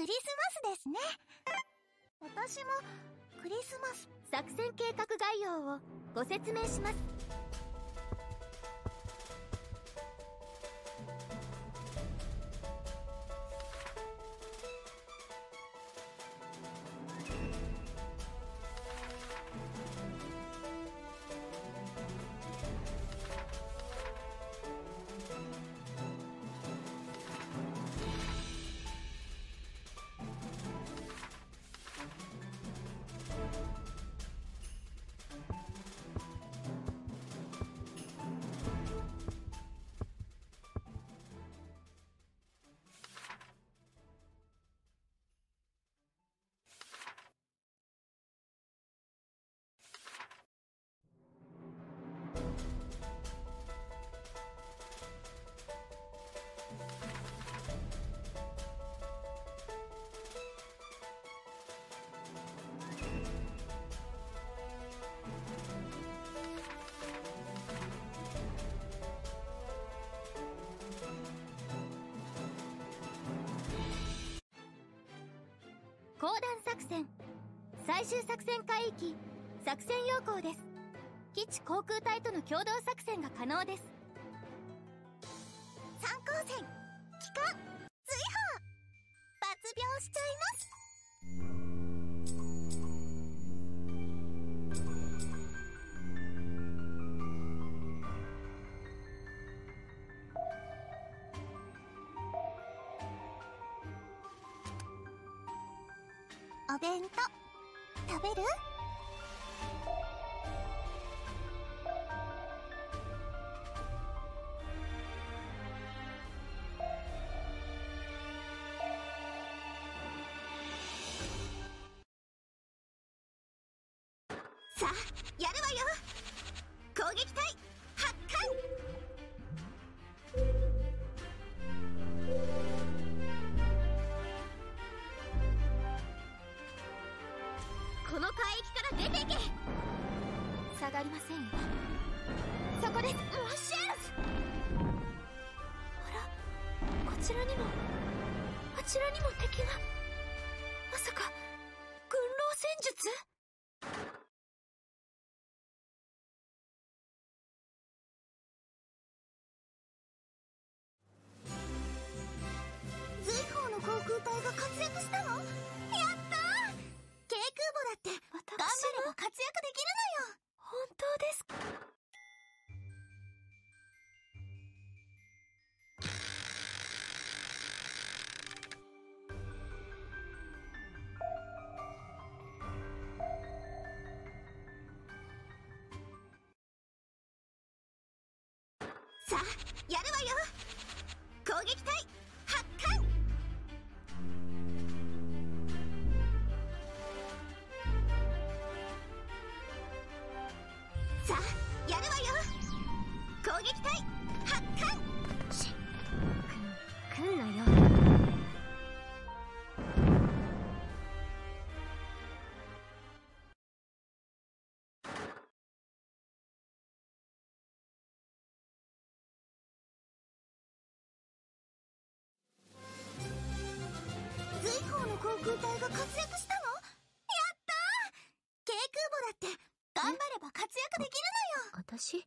クリスマスですね。私もクリスマス。 作戦計画概要をご説明します。講談作戦最終作戦海域作戦要項です。基地航空隊との共同作戦が可能です。 参航船帰還随報抜病しちゃいます。お弁当食べる？さあやるわよ。攻撃隊発艦。この海域から出ていけ。 下がりませんよ。そこです。 マシェルズ。 あら、こちらにもあちらにも敵が。まさか軍狼戦術？ 随報の航空隊が活躍したの？やったー。軽空母だって頑張れば活躍できるのよ。 本当ですか？ さあやるわよ。攻撃隊発艦。さあやるわよ。攻撃隊発艦。 来んなよ。 随報の航空隊が活躍したの？やったー。軽空母だって頑張れば活躍できるのよ。 私？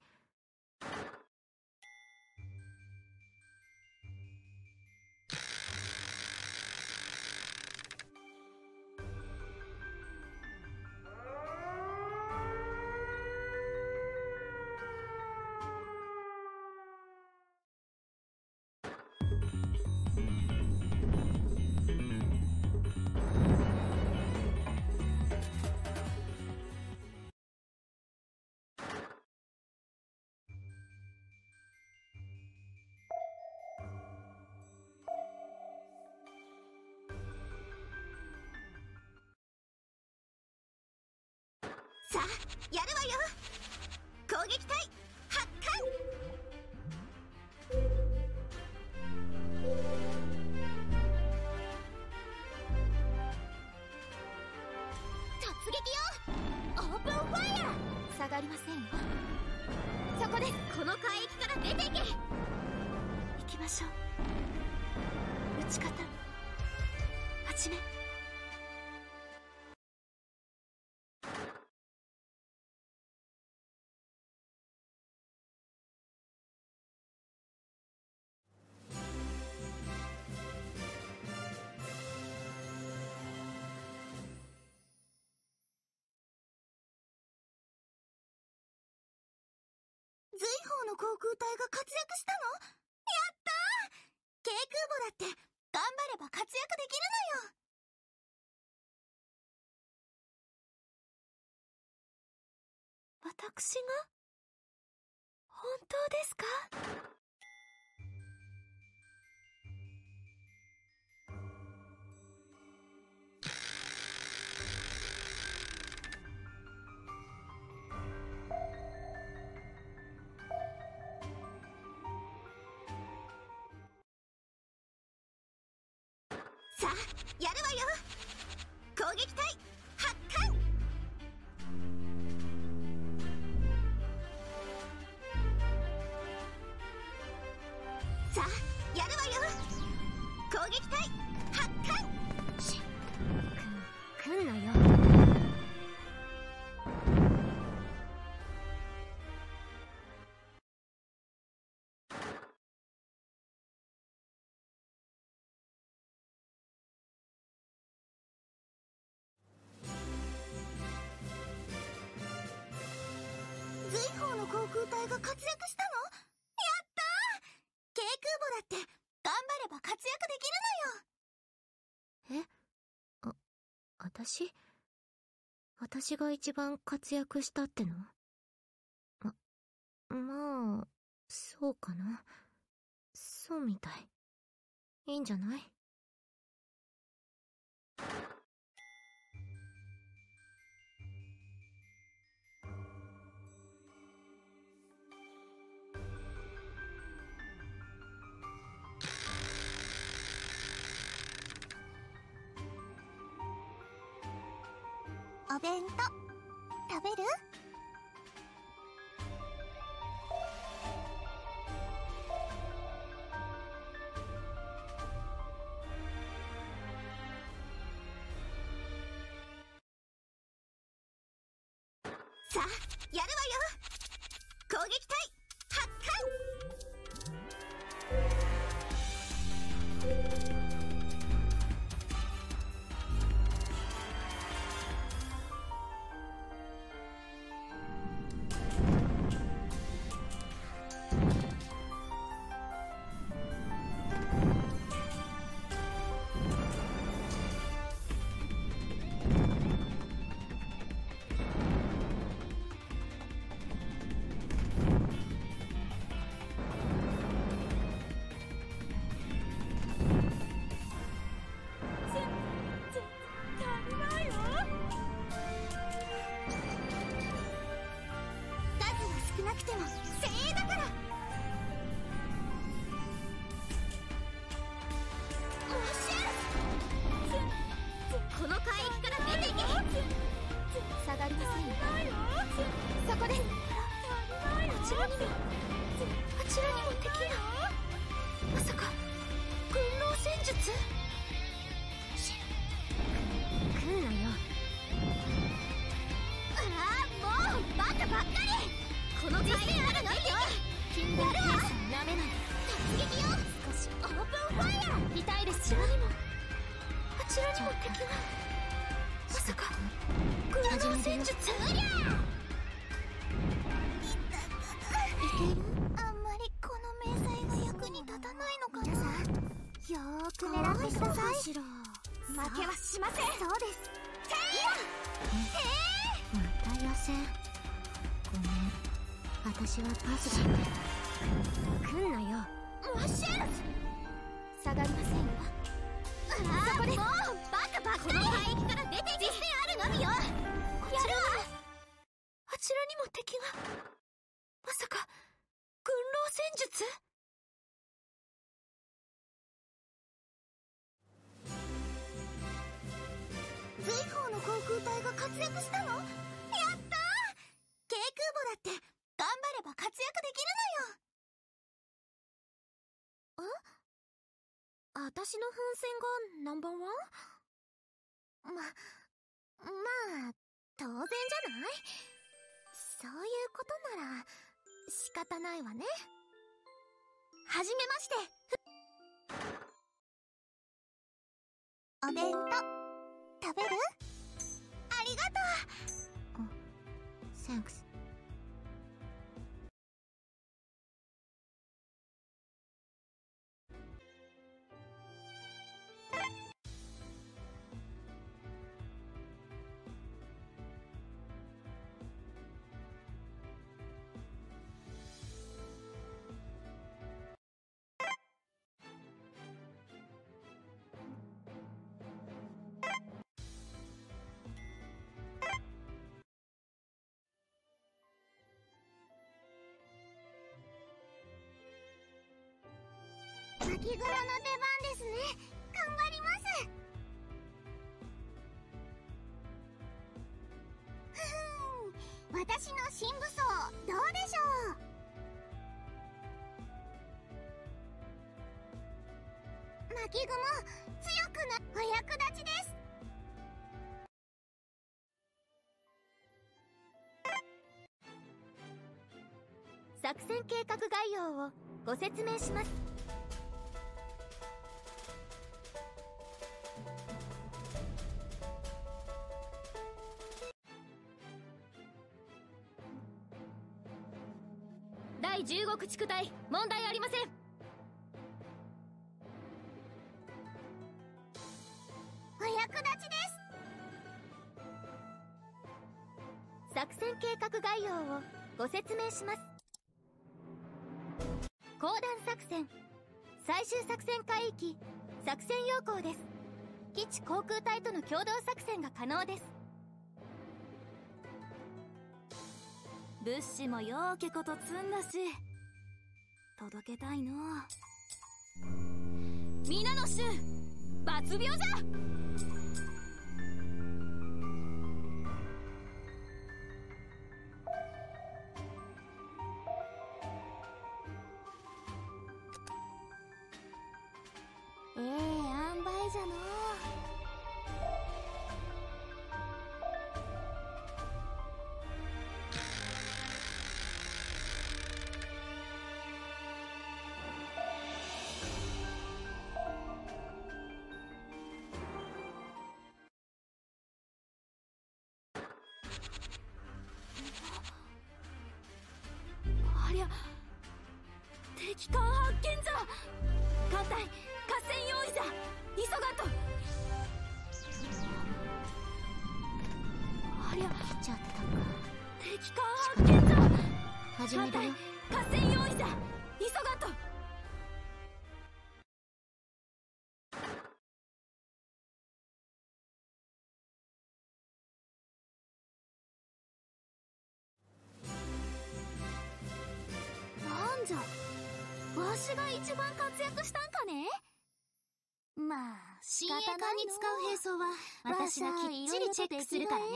さあやるわよ。攻撃隊発艦。突撃よ。オープンファイヤー。 下がりませんよ。そこです。 この海域から出ていけ。 行きましょう。撃ち方始め。 随胞の航空隊が活躍したの？やったー！軽空母だって頑張れば活躍できるのよ。 私が？本当ですか？ さあ、やるわよ。攻撃隊発艦。さあ、やるわよ。攻撃隊発艦。 来んなよ。 随胞の航空隊が活躍したの？やったー！軽空母だって頑張れば活躍できるのよ。 私が一番活躍したっての？まあ、そうかな。そうみたい。いいんじゃない？ お弁当食べる？さあ、やるわよ。攻撃隊発艦。少なくても精鋭だから。この海域から出ていけ。下がりませんよ。そこです。 あちらにも敵が。まさか軍狼戦術？来んなよ。 ああ、もうバカばっかり。この海域あるのよ。 キングペースなめない。 突撃よ。少しオープンファイヤー。 痛いですよ。あちらにも敵が。まさか軍狼戦術？ いける？あんまりこの迷彩が役に立たないのかな。皆さん、よーく狙ってください。負けはしません。そうです。 また予選。ごめん、私はパスだね。来んなよ。 マッシュル下がりませんよ。 そこでもうバカばっかり。この海域から出て実践あるのみよ。やるわ。 あちらにも敵が。まさか軍狼戦術？ 随胞の航空隊が活躍したの？やったー！軽空母だって頑張れば活躍できるのよ。私の奮戦がナンバーワン？ 当然じゃない？そういうことなら仕方ないわね。はじめまして。お弁当食べる？ありがとう。Thanks。泣き黒の出番ですね。頑張ります。私の新武装どうでしょう？巻雲強くなお役立ちです。 作戦計画概要をご説明します。第15駆逐隊、問題ありません。 お役立ちです。 作戦計画概要をご説明します。公団作戦、最終作戦海域、作戦要項です。基地航空隊との共同作戦が可能です。物資もようけこと積んだし、届けたいの。皆の衆、抜病じゃ。 塩梅じゃの。 ありゃ、敵艦発見じゃ。艦隊合戦用意じゃ。急がんと。ありゃ、 来ちゃったか。 敵艦発見じゃ。 始めるよ。 艦隊合戦用意じゃ。急がんと。なんじゃ、わしが一番活躍したんかね。まあ、 親衛艦に使う兵装は私がきっちりチェックするからね。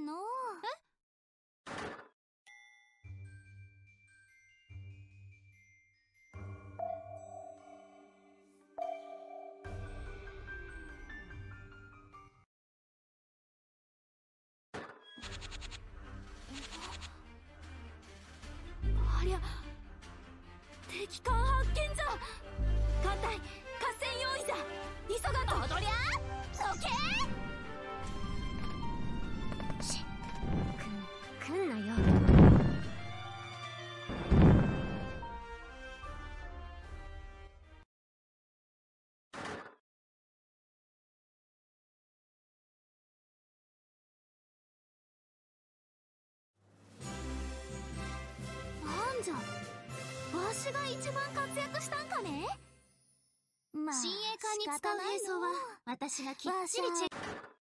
ありゃ、敵艦発見じゃ。艦隊合戦用意じゃ。急がんと。踊りゃー、どけー。来んなよ。 なんじゃ、わしが一番活躍したんかね。まあ、 親衛艦に使う兵装は私がきっちりチェック。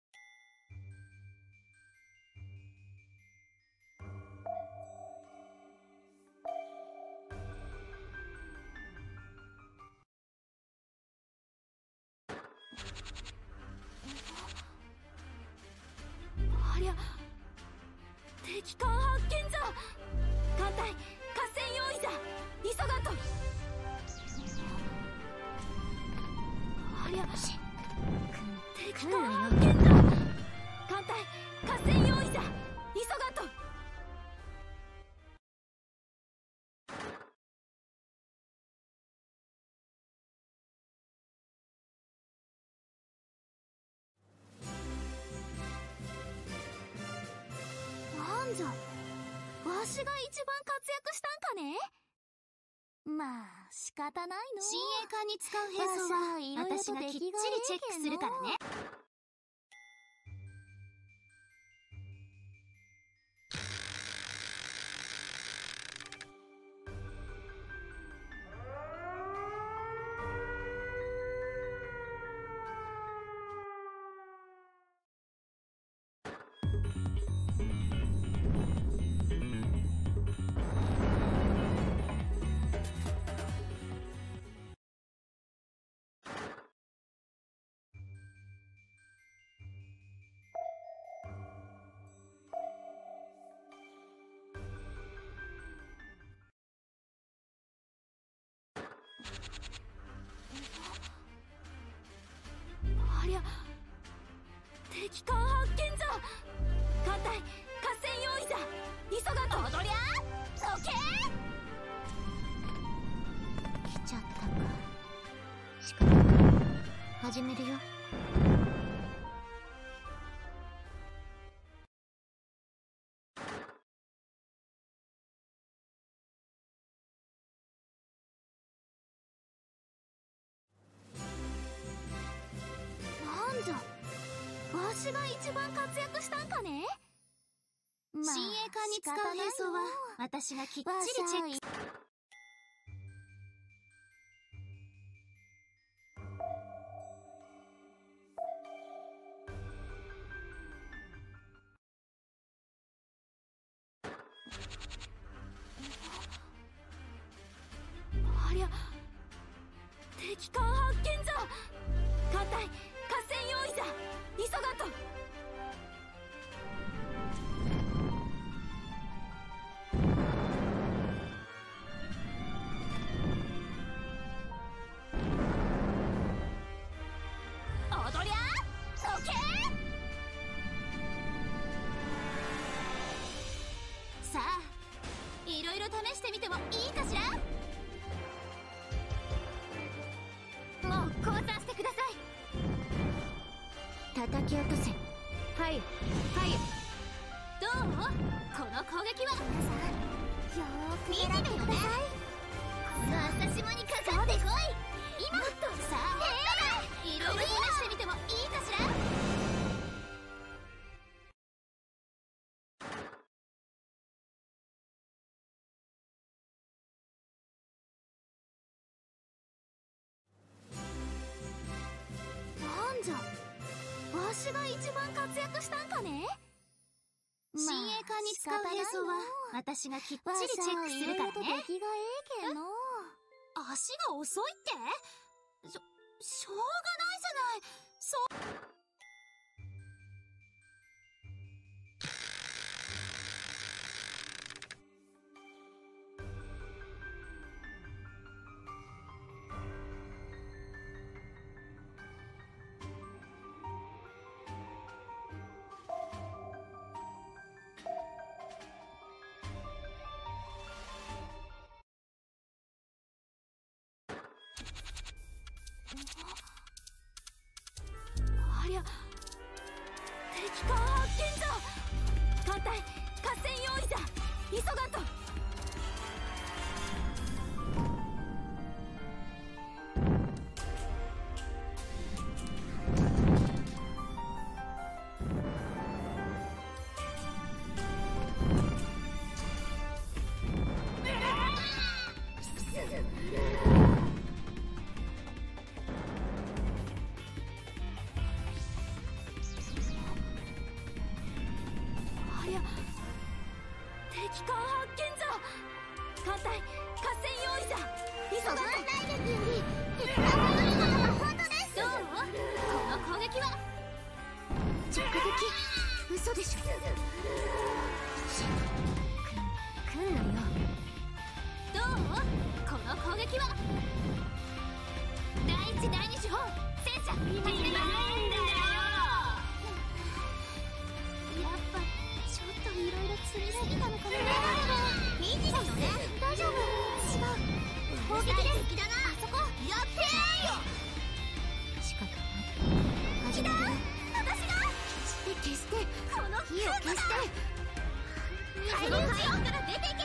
ありゃ、敵艦発見じゃ。艦隊合戦用意じゃ。急がんと。ありゃ、敵艦発見じゃ。 私が一番活躍したんかね。まあ仕方ないの。 親衛艦に使う兵装は私がきっちりチェックするからね。 ありゃ、敵艦発見じゃ。艦隊合戦用意じゃ。急がと。 踊りゃそけ来ちゃったか。仕方ない。始めるよ。 なんじゃ、わしが一番活躍したんかね。 親衛艦に使う兵装は私がきっちりチェック。 ありゃ、敵艦発見じゃ。艦隊合戦用意じゃ。急がと。 踊りゃそけさあ、いろいろ試してみてもいいかしら。もう降参してください。叩き落とせ。はいはい。どう？この攻撃は皆さんよーく見ててよね。朝霜にかかってこい。今さあ、いろいろ試してみてもいいかしら。 なんじゃ、わしが一番活躍したんかね。 親衛艦に使う兵装は私がきっちりチェックするからね。 出来がええけんの。 足が遅いって？しょうがないじゃない。 ありゃ、敵艦発見じゃ。艦隊合戦用意じゃ。急がと。ありゃ、敵艦発見じゃ。艦隊合戦用意じゃ。急がと。 体力より敵艦の乗り物は本当です。どう？この攻撃は直撃。嘘でしょ。来んなよ。どう？この攻撃は第一第二手法戦車始めます。やっぱちょっといろいろ積みすぎたのかな。見てるよね。大丈夫。違う。攻撃です。だな。あそこやってーよ。仕方ない。始めるよ。私が消してこの火を消して。 その会場から出ていけ。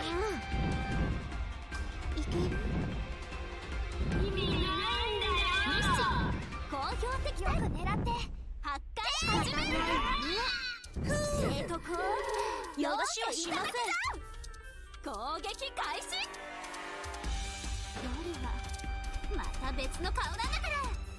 いける？ 意味ないんだよ。ミッション好評的タイム狙って発火始める。生徒校よしよしません。攻撃開始。夜はまた別の顔なんだから。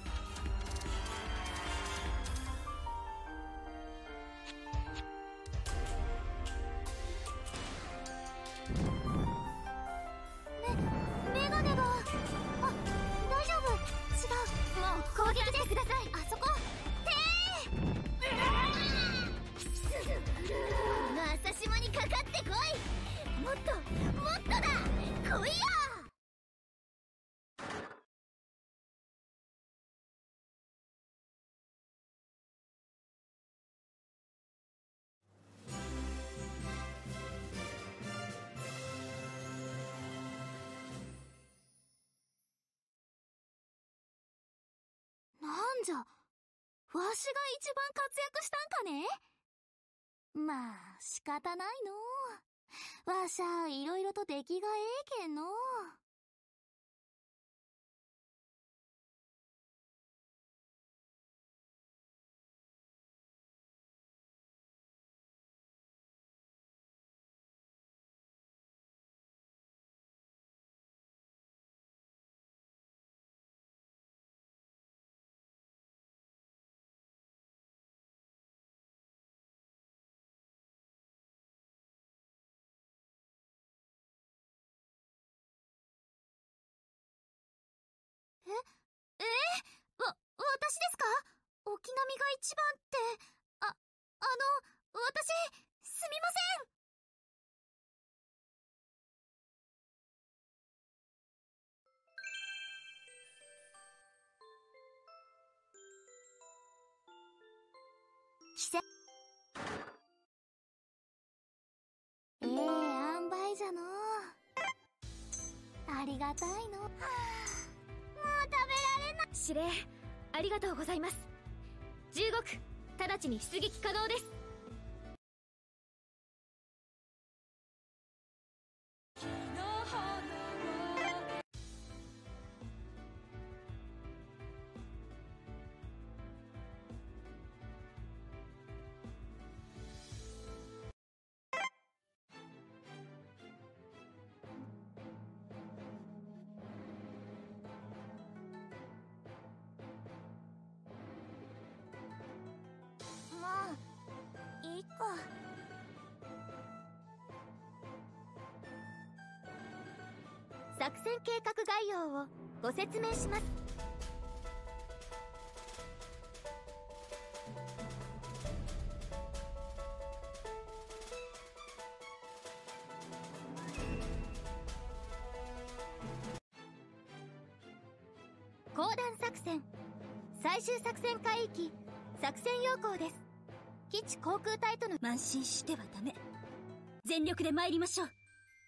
メガネが。あ、大丈夫。違う。もう攻撃でください。あそこ。てー。この朝霜にかかってこい。もっともっとだ。来いよ。なんじゃ、わしが一番活躍したんかね。まあ仕方ないのう。わしゃいろいろと出来がええけんのう。私ですか？沖波が一番って、私、すみません。奇跡。塩梅じゃのう。ありがたいの。はあ、もう食べられない。指令ありがとうございます。15区直ちに出撃可能です。いいか。作戦計画概要をご説明します。講談作戦最終作戦海域作戦要項です。基地航空隊との慢心してはダメ。全力で参りましょう。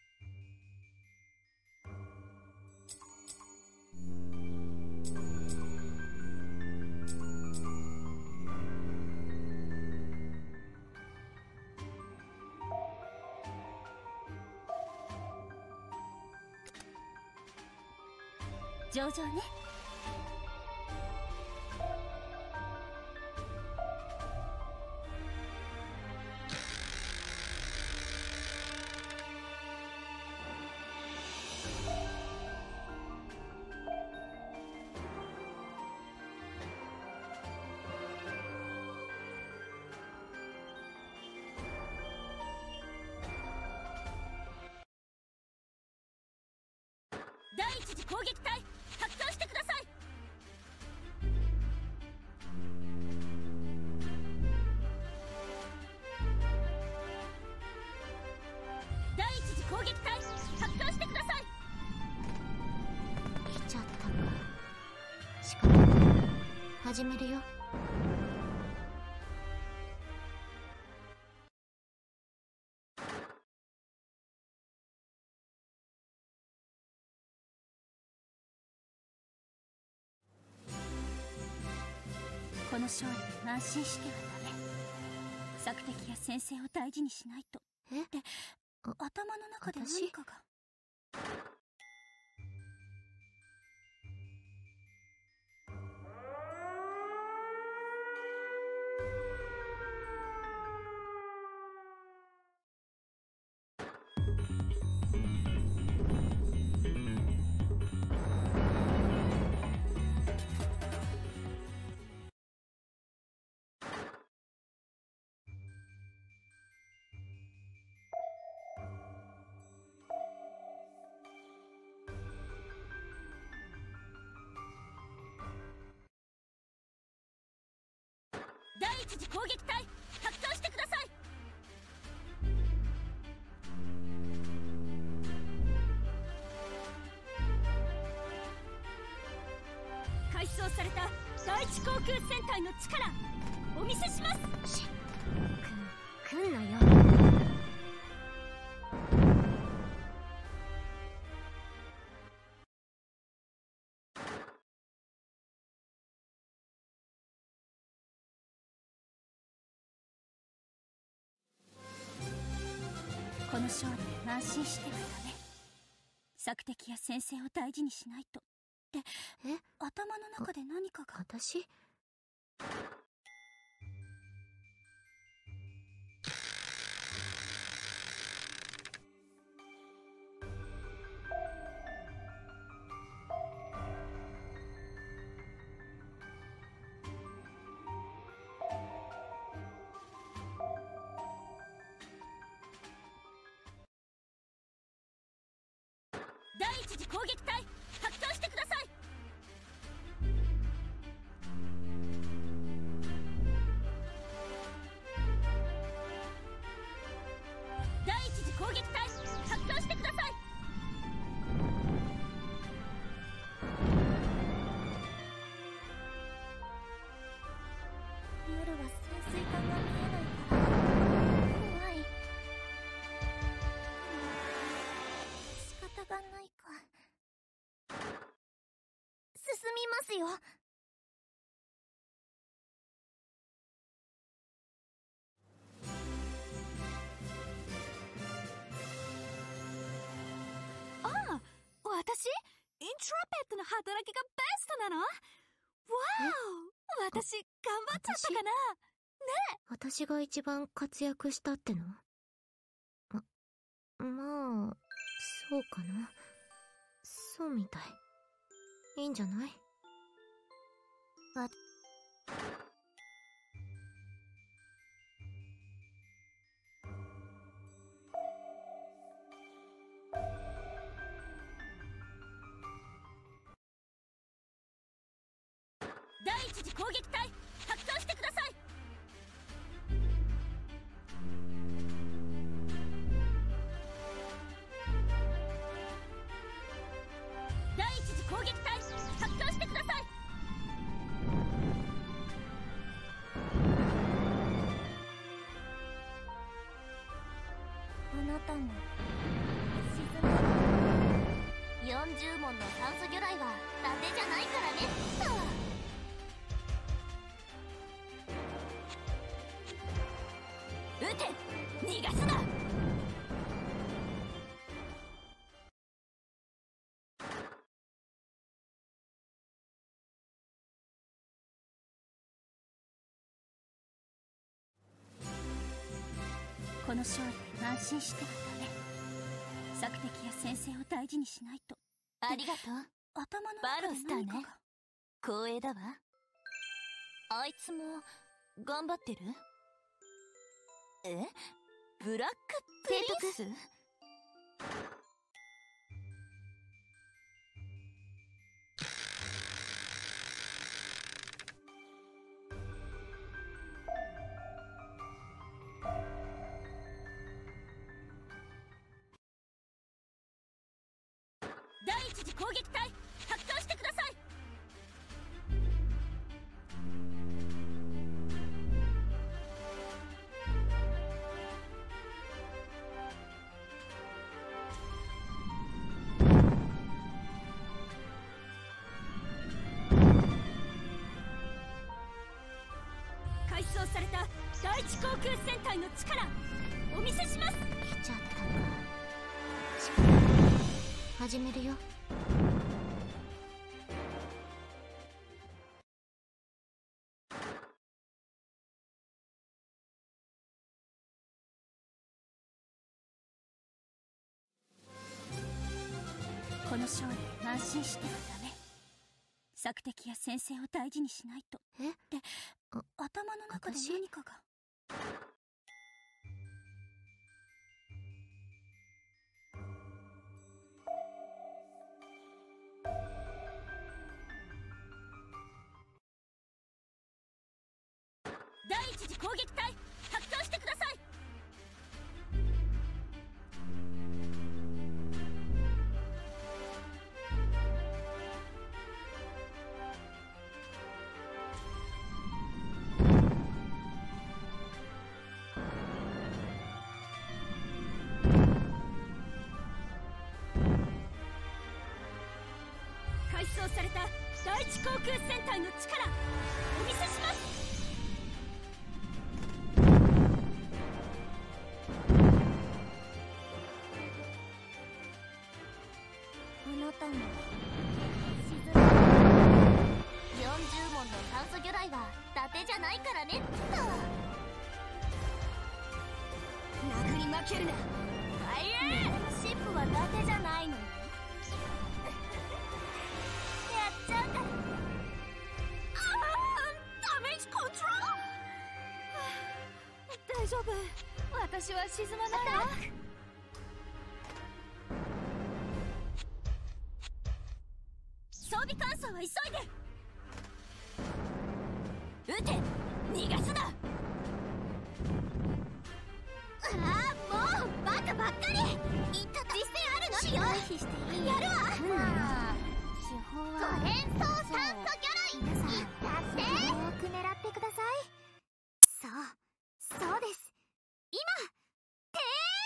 上々ね。第一次攻撃隊発動してください。第一次攻撃隊発動してください。来ちゃったか。仕方ない。始めるよ。この勝利で慢心してはダメ。索敵や先制を大事にしないと。え？って頭の中で何かが。第一次攻撃隊発動してください。改装された第一航空戦隊の力お見せします。 来んなよ。 この勝利で安心してはダメ。索敵や先生を大事にしないと。って頭の中で何かが。 私？ 第一次攻撃隊発動してください。第一次攻撃隊発動してください。 夜は潜水艦が見えないから怖い。仕方がないか。進みますよ。 ああ、私イントラペットの働きがベストなの？わーお、私頑張っちゃったかな？ねえ。 私が一番活躍したっての？まあ、そうかな。そうみたい。いいんじゃない？ 第一次攻撃隊発動してください。第一次攻撃隊発動してください。 あなたも沈んだ。40問の酸素魚雷は伊達じゃないからね。 撃て！逃がすな！この勝利で安心してはダメ。索敵や先生を大事にしないと。 ありがとう。 頭のバ中でロスターね。 何かが。 光栄だわ。あいつも頑張ってる？ブラックプリンス？ 第一次攻撃隊発動してください。改装された第一航空戦隊の力おお見せします。 来ちゃったか。仕方ない。始めるよ。 この勝利安心してはダメ。索敵や先生を大事にしないと。 えって頭の中で何かが。第一次攻撃隊発動してください。改装された第一航空戦隊の力お見せします。 あなたも沈む。40問の酸素魚雷は伊達じゃないからねっと。 殴り負けるな。ファイヤー。 シップは伊達じゃないのよ。やっちゃうから。 ダメージコントロール。大丈夫、私は沈まないわ。装備乾燥は急いで。撃て、逃がすな。 もうバカばっかり。実践あるのによ。回避していい。やるわ。まあ手法は5連装酸素魚雷。皆さんよく狙ってください。そうです。今て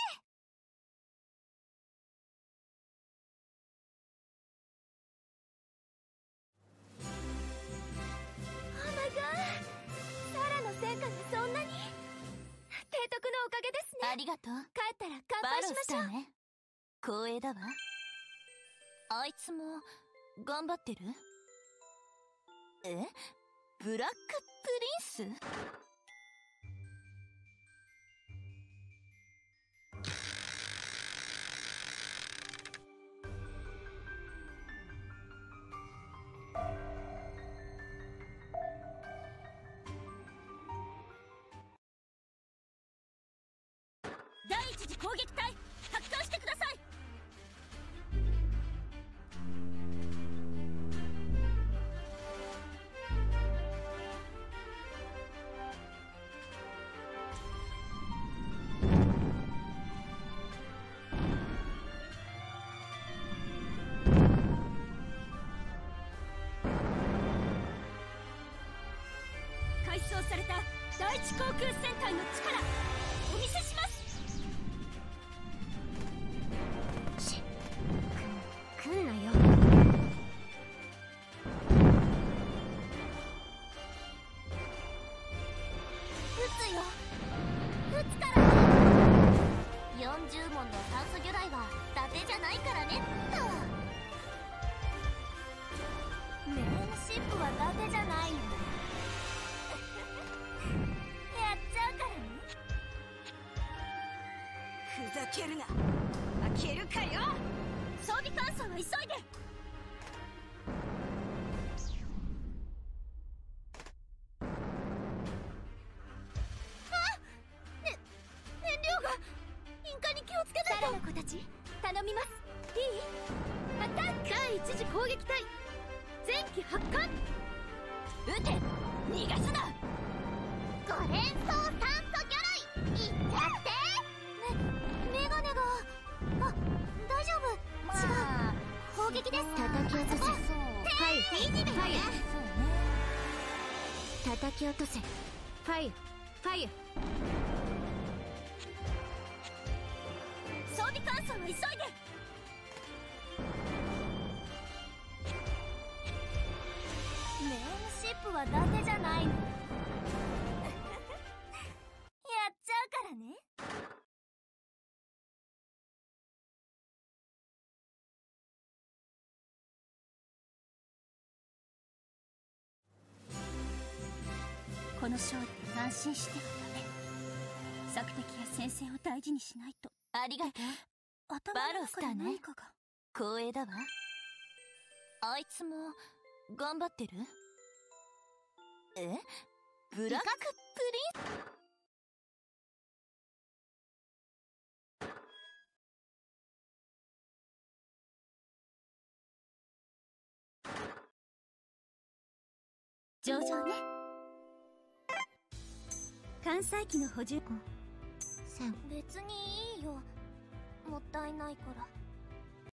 オーマイガー、サラの戦果がそんなに。提督のおかげですね。 ありがとう。 帰ったら乾杯しましょう。 ね。光栄だわ。あいつも頑張ってる？ブラックプリンス？ 第一次攻撃隊発動してください。改装された第一航空戦隊の力お見せします。 来んなよ。撃つから。40問の酸素魚雷は伊達じゃないからねっと。ネームシップは伊達じゃないの。やっちゃうからね。 ふざけるな。負けるかよ。装備乾燥は急いで。燃料が。引火に気をつけないと。サラの子たち頼みます。いい？アタック。第一次攻撃隊前期発艦。撃て、逃がすな。 5連装酸素魚雷いっちゃって。メガネが。大丈夫。違う、砲撃です。叩き落とせ。はい、叩き落とせ。ファイヤー。 装備乾燥は急いで。 ネームシップは伊達じゃないの。 の勝利で安心してはダメ。索敵や先生を大事にしないと。 ありがとう。 頭の中で何かが。 光栄だわ。あいつも頑張ってる？ブラックプリン。 上々ね。関西機の補充。別にいいよ。もったいないから。